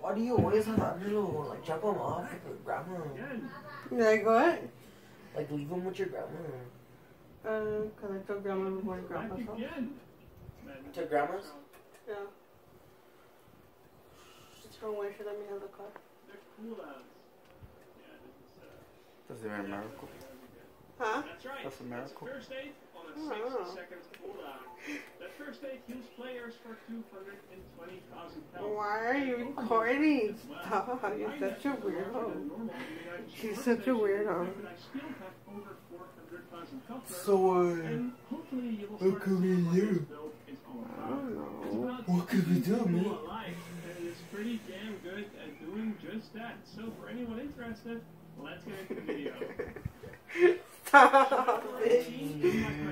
Why do you always have Angelo, like, drop him off with your grandma? Like what? Like, leave him with your grandma. Cause I told grandma before grandpa's house. To grandma's? Yeah. Just for when she let me have the car. That's even a miracle. Huh? That's a miracle. I don't know. That first aid heals players for 220,000 pounds. Why are you recording? Stop. You're such a weirdo. She's such a weirdo. So, what can we do? I don't know. What can we do, man? And is pretty damn good at doing just that. So for anyone interested, let's get into the video. Stop it.